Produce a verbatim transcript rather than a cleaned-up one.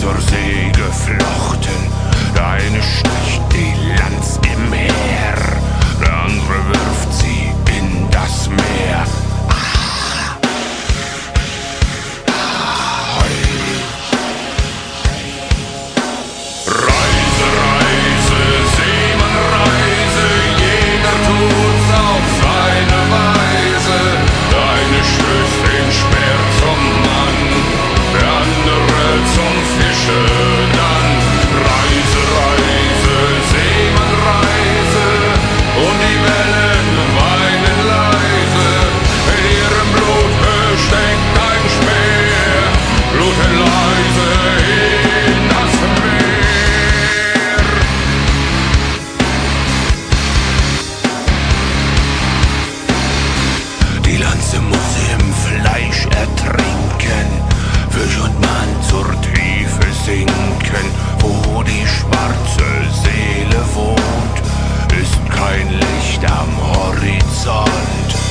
zur See geflochten. Der eine sticht die Lanz im Meer, der andere wirft sie in das Meer. Reise, Reise, Seemann, Reise, jeder tut's auf seine Weise. Der eine stößt den Speer zum Mann, der andere zum Fische dann. Reise, Reise, Seemann, Reise, und die Wellen weinen leise. In ihrem Blut steckt ein Speer, bluten leise in das Meer. Die Lanze muss im Fleisch ertrinken, Fisch und Mann zur Tiefe sinken. Wo die schwarze Seele wohnt, ist kein Licht am Horizont.